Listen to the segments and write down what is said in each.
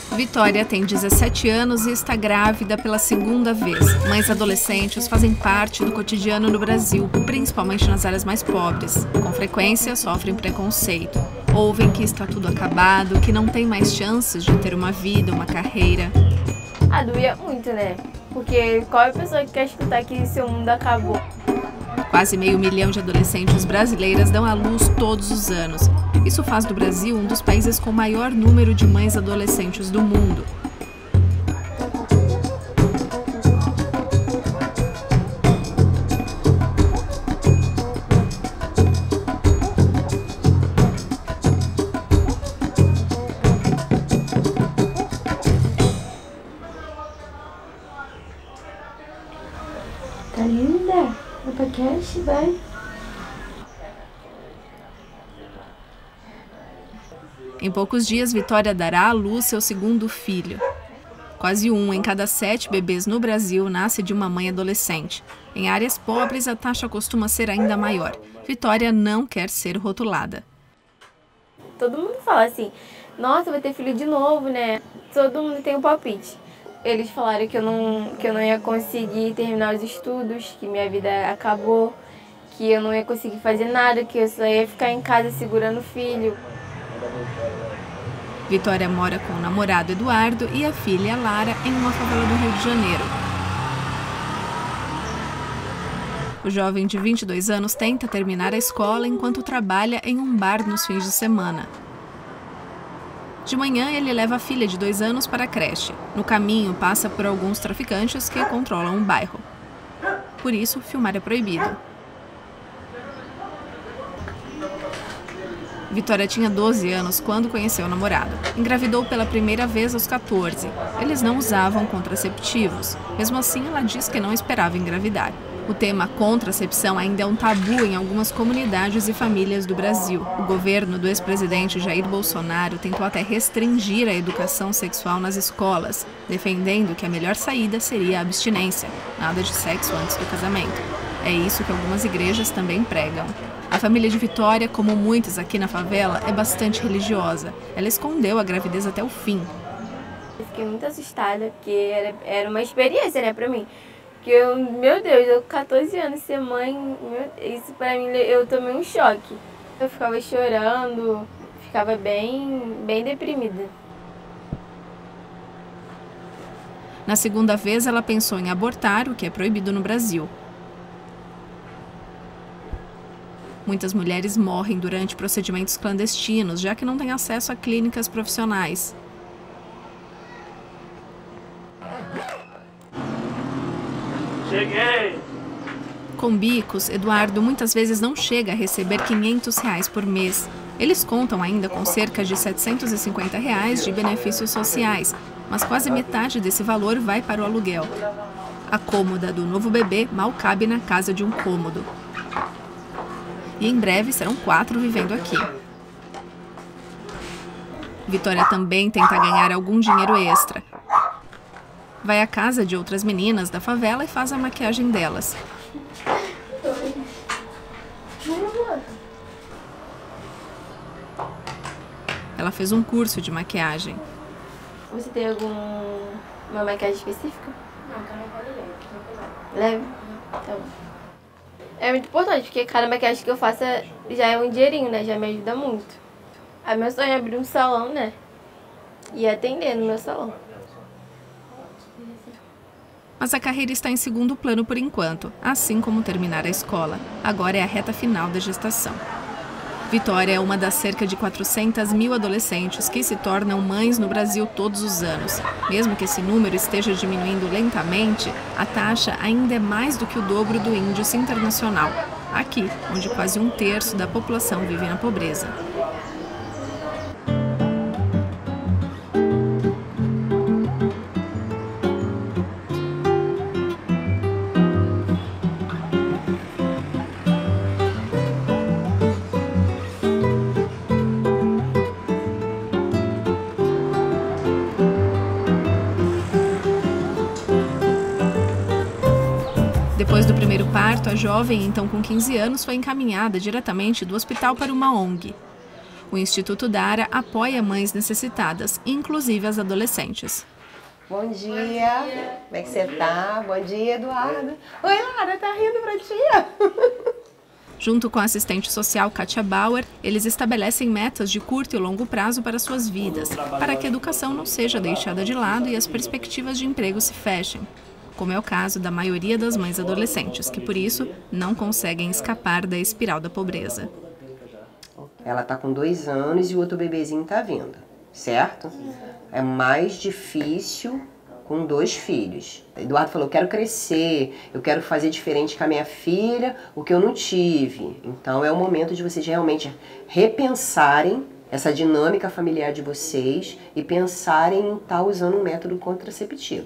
Vitória tem 17 anos e está grávida pela segunda vez. Mães adolescentes fazem parte do cotidiano no Brasil, principalmente nas áreas mais pobres. Com frequência, sofrem preconceito. Ouvem que está tudo acabado, que não tem mais chances de ter uma vida, uma carreira. Doía muito, né? Porque qual é a pessoa que quer escutar que seu mundo acabou? Quase 500 mil de adolescentes brasileiras dão à luz todos os anos. Isso faz do Brasil um dos países com maior número de mães adolescentes do mundo. Tá linda! O podcast vai. Em poucos dias, Vitória dará à luz seu segundo filho. Quase 1 em cada 7 bebês no Brasil nasce de uma mãe adolescente. Em áreas pobres, a taxa costuma ser ainda maior. Vitória não quer ser rotulada. Todo mundo fala assim, nossa, vai ter filho de novo, né? Todo mundo tem um palpite. Eles falaram que eu não ia conseguir terminar os estudos, que minha vida acabou, que eu não ia conseguir fazer nada, que eu só ia ficar em casa segurando o filho. Vitória mora com o namorado Eduardo e a filha Lara em uma favela do Rio de Janeiro. O jovem de 22 anos tenta terminar a escola enquanto trabalha em um bar nos fins de semana. De manhã, ele leva a filha de 2 anos para a creche. No caminho, passa por alguns traficantes que controlam o bairro. Por isso, filmar é proibido. Vitória tinha 12 anos quando conheceu o namorado. Engravidou pela primeira vez aos 14. Eles não usavam contraceptivos. Mesmo assim, ela diz que não esperava engravidar. O tema contracepção ainda é um tabu em algumas comunidades e famílias do Brasil. O governo do ex-presidente Jair Bolsonaro tentou até restringir a educação sexual nas escolas, defendendo que a melhor saída seria a abstinência, nada de sexo antes do casamento. É isso que algumas igrejas também pregam. A família de Vitória, como muitas aqui na favela, é bastante religiosa. Ela escondeu a gravidez até o fim. Eu fiquei muito assustada, porque era uma experiência, né, pra mim. Porque meu Deus, eu com 14 anos ser mãe, isso pra mim, eu tomei um choque. Eu ficava chorando, ficava bem deprimida. Na segunda vez, ela pensou em abortar, o que é proibido no Brasil. Muitas mulheres morrem durante procedimentos clandestinos, já que não têm acesso a clínicas profissionais. Cheguei! Com bicos, Eduardo muitas vezes não chega a receber R$ 500 por mês. Eles contam ainda com cerca de R$ 750 de benefícios sociais, mas quase metade desse valor vai para o aluguel. A cômoda do novo bebê mal cabe na casa de um cômodo. E em breve serão 4 vivendo aqui. Vitória também tenta ganhar algum dinheiro extra. Vai à casa de outras meninas da favela e faz a maquiagem delas. Ela fez um curso de maquiagem. Você tem uma maquiagem específica? Não, também pode ler. Leve? Tá bom. É muito importante, porque cada maquiagem que eu faço já é um dinheirinho, né? Já me ajuda muito. Aí meu sonho é abrir um salão, né? E atender no meu salão. Mas a carreira está em segundo plano por enquanto, assim como terminar a escola. Agora é a reta final da gestação. Vitória é uma das cerca de 400 mil adolescentes que se tornam mães no Brasil todos os anos. Mesmo que esse número esteja diminuindo lentamente, a taxa ainda é mais do que o dobro do índice internacional, aqui, onde quase 1/3 da população vive na pobreza. Depois do primeiro parto, a jovem, então com 15 anos, foi encaminhada diretamente do hospital para uma ONG. O Instituto Dara apoia mães necessitadas, inclusive as adolescentes. Bom dia, como é que você tá? Bom dia, Eduardo. Oi, Lara, tá rindo pra tia? Junto com a assistente social Kátia Bauer, eles estabelecem metas de curto e longo prazo para suas vidas, para que a educação não seja deixada de lado e as perspectivas de emprego se fechem, como é o caso da maioria das mães adolescentes, que por isso não conseguem escapar da espiral da pobreza. Ela tá com 2 anos e o outro bebezinho tá vindo, certo? É mais difícil com 2 filhos. Eduardo falou, eu quero crescer, eu quero fazer diferente com a minha filha, o que eu não tive. Então é o momento de vocês realmente repensarem essa dinâmica familiar de vocês e pensarem em estar usando um método contraceptivo.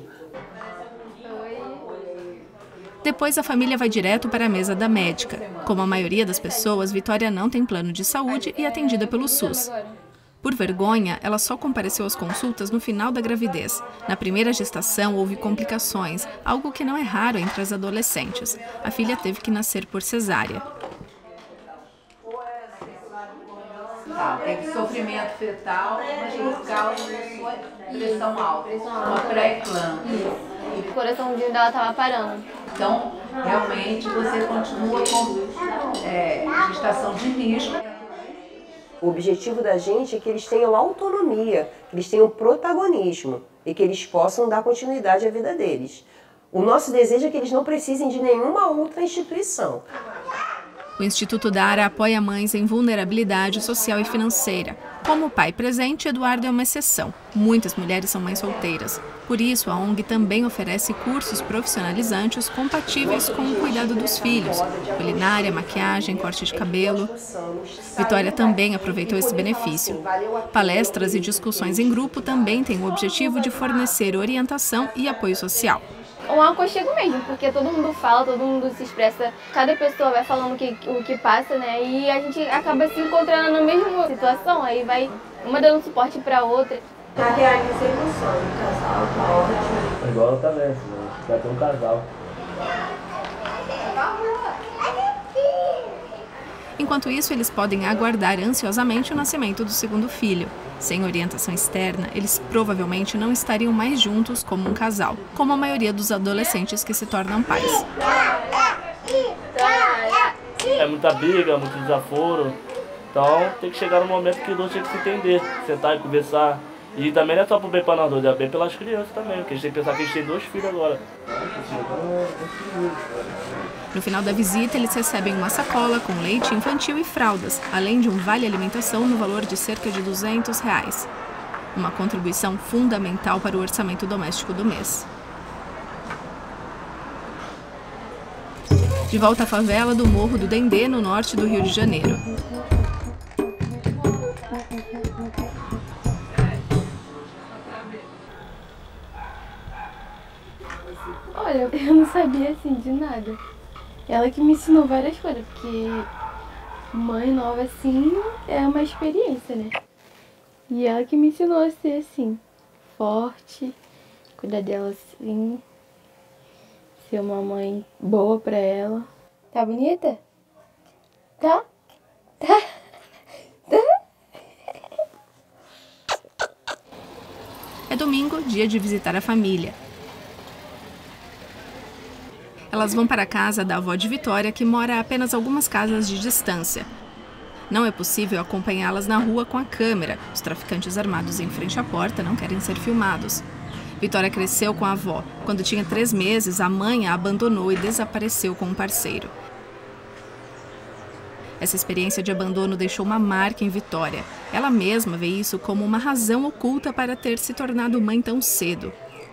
Depois a família vai direto para a mesa da médica. Como a maioria das pessoas, Vitória não tem plano de saúde e é atendida pelo SUS. Por vergonha, ela só compareceu às consultas no final da gravidez. Na primeira gestação, houve complicações, algo que não é raro entre as adolescentes. A filha teve que nascer por cesárea. Teve sofrimento fetal, mas por causa da sua pressão alta, uma pré-eclâmpsia. O coraçãozinho dela estava parando. Então, realmente, você continua com gestação de risco. O objetivo da gente é que eles tenham autonomia, que eles tenham protagonismo e que eles possam dar continuidade à vida deles. O nosso desejo é que eles não precisem de nenhuma outra instituição. O Instituto Dara apoia mães em vulnerabilidade social e financeira. Como pai presente, Eduardo é uma exceção. Muitas mulheres são mães solteiras. Por isso, a ONG também oferece cursos profissionalizantes compatíveis com o cuidado dos filhos, culinária, maquiagem, corte de cabelo. Vitória também aproveitou esse benefício. Palestras e discussões em grupo também têm o objetivo de fornecer orientação e apoio social. Um aconchego mesmo, porque todo mundo fala, todo mundo se expressa, cada pessoa vai falando o que passa, né? E a gente acaba se encontrando na mesma situação, aí vai uma dando suporte pra outra. Tá realizando um sonho, casal, tá ótimo. Igual ela tá nessa, vai ter um casal. Enquanto isso, eles podem aguardar ansiosamente o nascimento do segundo filho. Sem orientação externa, eles provavelmente não estariam mais juntos como um casal, como a maioria dos adolescentes que se tornam pais. É muita briga, muito desaforo. Então tem que chegar no momento que os dois têm que se entender, sentar e conversar. E também não é só pro bem para nós dois, é bem pelas crianças também, porque a gente tem que pensar que a gente tem 2 filhos agora. No final da visita, eles recebem uma sacola com leite infantil e fraldas, além de um vale-alimentação no valor de cerca de R$200. Uma contribuição fundamental para o orçamento doméstico do mês. De volta à favela do Morro do Dendê, no norte do Rio de Janeiro. Olha, eu não sabia assim de nada. Ela que me ensinou várias coisas, porque mãe nova assim é uma experiência, né? E ela que me ensinou a ser assim, forte, cuidar dela assim, ser uma mãe boa pra ela. Tá bonita? Tá? Tá? Tá? É domingo, dia de visitar a família. Elas vão para a casa da avó de Vitória, que mora a apenas algumas casas de distância. Não é possível acompanhá-las na rua com a câmera. Os traficantes armados em frente à porta não querem ser filmados. Vitória cresceu com a avó. Quando tinha 3 meses, a mãe a abandonou e desapareceu com um parceiro. Essa experiência de abandono deixou uma marca em Vitória. Ela mesma vê isso como uma razão oculta para ter se tornado mãe tão cedo.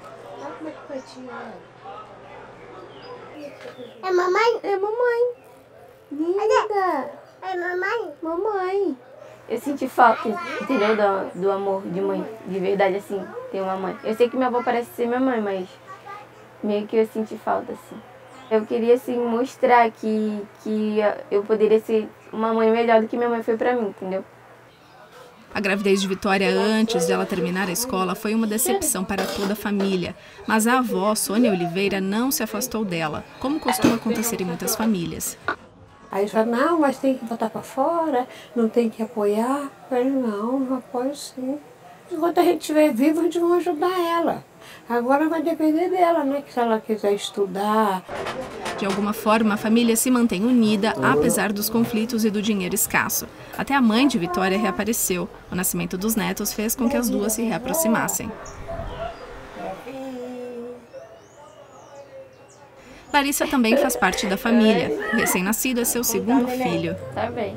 É mamãe? É mamãe. Linda. É mamãe? Mamãe. Eu senti falta, entendeu? Do amor de mãe. De verdade, assim, ter uma mãe. Eu sei que minha avó parece ser minha mãe, mas meio que eu senti falta, assim. Eu queria, assim, mostrar que eu poderia ser uma mãe melhor do que minha mãe foi pra mim, entendeu? A gravidez de Vitória antes de ela terminar a escola foi uma decepção para toda a família. Mas a avó, Sônia Oliveira, não se afastou dela, como costuma acontecer em muitas famílias. Aí eles falam, não, mas tem que botar para fora, não tem que apoiar. Eu falei, não apoio sim. Enquanto a gente estiver vivo, a gente vai ajudar ela. Agora vai depender dela, né? Que se ela quiser estudar. De alguma forma, a família se mantém unida, apesar dos conflitos e do dinheiro escasso. Até a mãe de Vitória reapareceu. O nascimento dos netos fez com que as duas se reaproximassem. Larissa também faz parte da família. O recém-nascido é seu segundo filho. Tá bem.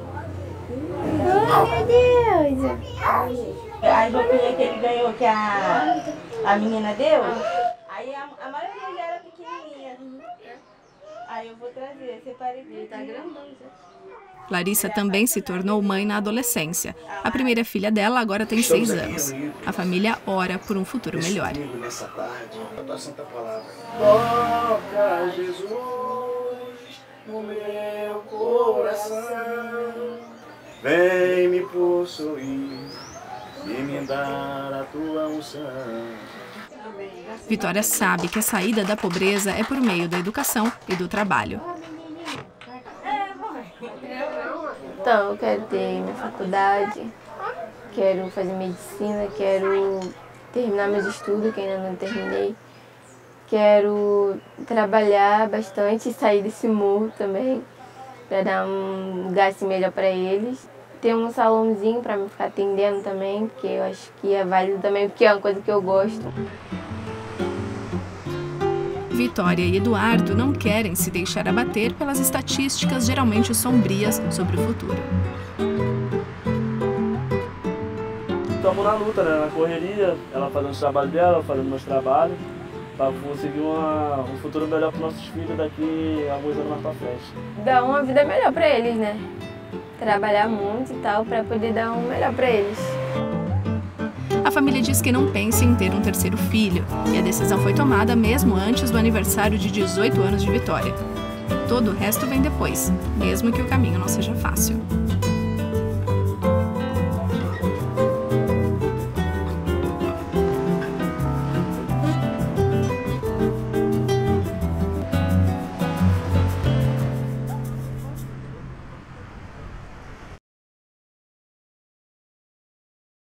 Ai, meu Deus! A roupinha que ele ganhou, que a menina deu, aí a maioria já era pequenininha. Aí eu vou trazer, separei tudo. Tá grandão já. Larissa também se tornou mãe na adolescência. A primeira filha dela agora tem 6 anos. A família ora por um futuro melhor. Nessa tarde, a tua santa palavra. Toca, Jesus, no meu coração. Vem me possuir e me dar a tua unção. Vitória sabe que a saída da pobreza é por meio da educação e do trabalho. Então, eu quero ter minha faculdade, quero fazer medicina, quero terminar meus estudos, que ainda não terminei. Quero trabalhar bastante e sair desse morro também, para dar um lugar assim melhor para eles. Ter um salãozinho para me ficar atendendo também, porque eu acho que é válido também, porque é uma coisa que eu gosto. Vitória e Eduardo não querem se deixar abater pelas estatísticas geralmente sombrias sobre o futuro. Estamos na luta, né? Na correria, ela fazendo os trabalhos dela, eu fazendo meus trabalhos, para conseguir um futuro melhor para os nossos filhos daqui a alguns anos mais para frente. Dar uma vida melhor para eles, né? Trabalhar muito e tal, para poder dar um melhor para eles. A família diz que não pensa em ter um terceiro filho, e a decisão foi tomada mesmo antes do aniversário de 18 anos de Vitória. Todo o resto vem depois, mesmo que o caminho não seja fácil.